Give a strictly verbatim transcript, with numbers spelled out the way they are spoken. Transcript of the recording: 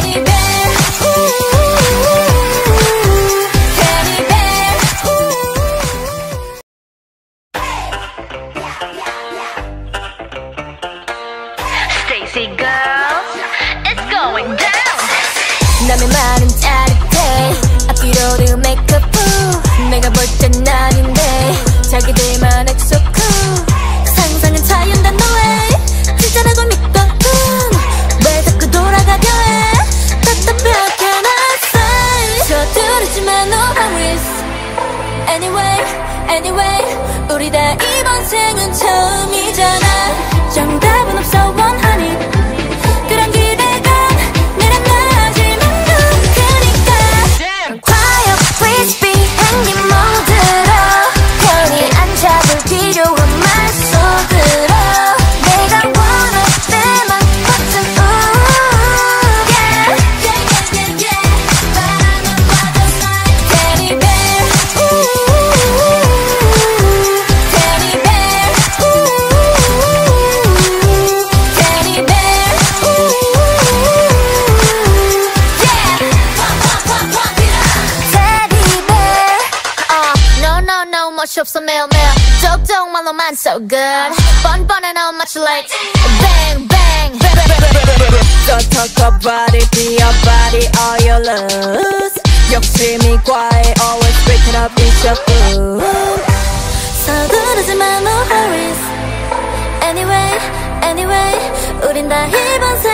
Teddy bear, teddy bear. Stacy girls, it's going down. 남의 말은 짜릿해 앞뒤로도 메이크업 내가 볼 땐 아닌데 자기들만 액소 cool 상상은 자연단 너의 진짜라고 믿거든 왜 자꾸 돌아가려 해 답답하게 놨어 서두르지만 no worries Anyway, anyway 우리 다 이번 생은 처음이잖아 정답은 없어 원하니 그런 기대가 내란 나지만 누구니까 Quiet please be 행님 모드로 편히 앉아볼 필요한 말소들어 내가 원할 때만 버튼 ooh yeah yeah yeah yeah 바람은 와도 like Teddy bear ooh Teddy bear ooh Teddy bear ooh yeah pop pop pop pop it up Teddy bear uh no no no 멋이 없어 매일매일 쪽쪽말로만 so good 뻔뻔해 no much like bang bang Don't talk about it, be about it, all you lose 욕심이 과해, always breaking up in your food 서두르지만 no hurries Anyway, anyway 우린 다 이번